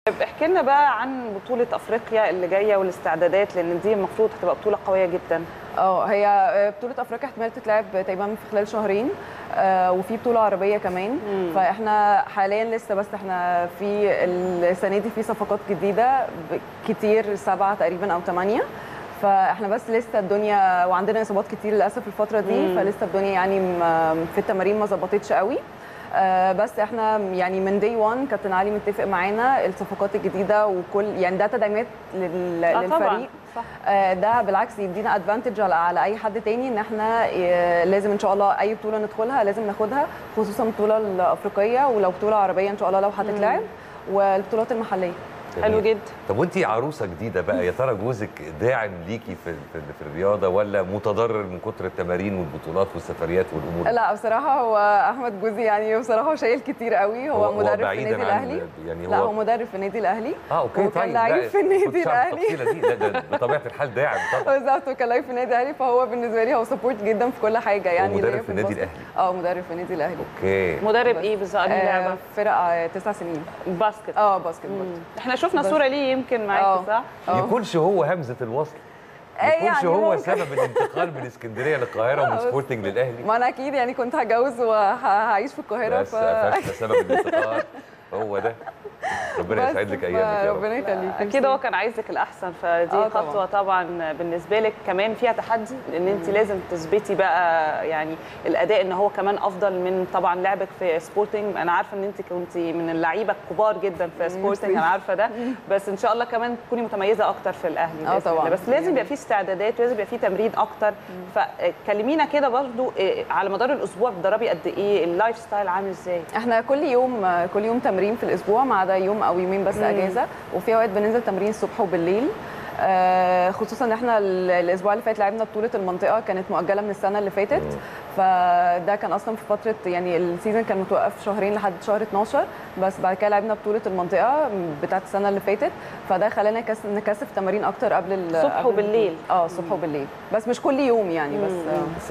طيب احكي لنا بقى عن بطولة افريقيا اللي جاية والاستعدادات، لان دي المفروض هتبقى بطولة قوية جدا. هي بطولة افريقيا احتمال تتلعب تقريبا في خلال شهرين، وفي بطولة عربية كمان. فاحنا حاليا لسه، بس احنا في السنة دي في صفقات جديدة كتير، 7 تقريبا او 8. فاحنا بس لسه الدنيا، وعندنا اصابات كتير للاسف الفترة دي، فلسه الدنيا يعني في التمارين ما ظبطتش قوي. بس احنا يعني من دي 1 كابتن علي متفق معانا الصفقات الجديده، وكل يعني ده تدعيمات للفريق. صح. ده بالعكس يدينا ادفانتج على اي حد تاني، ان احنا لازم ان شاء الله اي بطوله ندخلها لازم ناخدها، خصوصا البطوله الافريقيه، ولو بطوله عربيه ان شاء الله لو هتتلعب، والبطولات المحليه. حلو جدا. طب وانتي عروسه جديده بقى، يا ترى جوزك داعم ليكي في الرياضه، ولا متضرر من كتر التمارين والبطولات والسفريات والامور؟ لا بصراحه هو احمد جوزي يعني بصراحه شايل كتير قوي. هو مدرب في النادي الاهلي. يعني لا هو مدرب في النادي الاهلي. اوكي. وكان لعيب في النادي الاهلي. ده بطبيعه الحال داعم طبعا. بالظبط، وكان لعيب في النادي الاهلي، فهو بالنسبه لي هو سبورت جدا في كل حاجه يعني. مدرب في النادي الاهلي. مدرب في النادي الاهلي. اوكي. مدرب ايه بالظبط؟ لعبه فرقه 9 سنين باسكت. باسكت برضه. احنا شفنا صوره ليه يمكن معاكي، صح؟ يكونش هو همزه الوصل، يكونش يعني هو ممكن. سبب الانتقال من اسكندريه للقاهره ومن سبورتنج للاهلي. ما انا اكيد يعني كنت هتجوز وهعيش في القاهره، بس قفشنا سبب الانتقال هو ده. ربنا يسعد لك ايامك يا رب. ربنا يخليك. اكيد هو كان عايزك الاحسن، فدي خطوه طبعا بالنسبه لك كمان فيها تحدي، لان انت لازم تثبتي بقى يعني الاداء ان هو كمان افضل من طبعا لعبك في سبورتنج. انا عارفه ان انت كنت من اللعيبه الكبار جدا في سبورتنج، انا عارفه ده، بس ان شاء الله كمان تكوني متميزه اكتر في الاهلي. طبعا. بس لازم يبقى في استعدادات ولازم يبقى في تمرين اكتر. فكلمينا كده برضو على مدار الاسبوع بتدربي قد ايه؟ اللايف ستايل عامل ازاي؟ احنا كل يوم تمرين في الاسبوع، ما عدا يوم او يومين بس اجازه، وفي اوقات بننزل تمرين الصبح وبالليل. خصوصا ان احنا الاسبوع اللي فات لعبنا بطوله المنطقه، كانت مؤجله من السنه اللي فاتت. فده كان اصلا في فتره يعني السيزون كان متوقف شهرين لحد شهر 12، بس بعد كده لعبنا بطوله المنطقه بتاعت السنه اللي فاتت، فده خلانا نكثف تمارين اكتر قبل الصبح وبالليل. الصبح وبالليل، بس مش كل يوم يعني. بس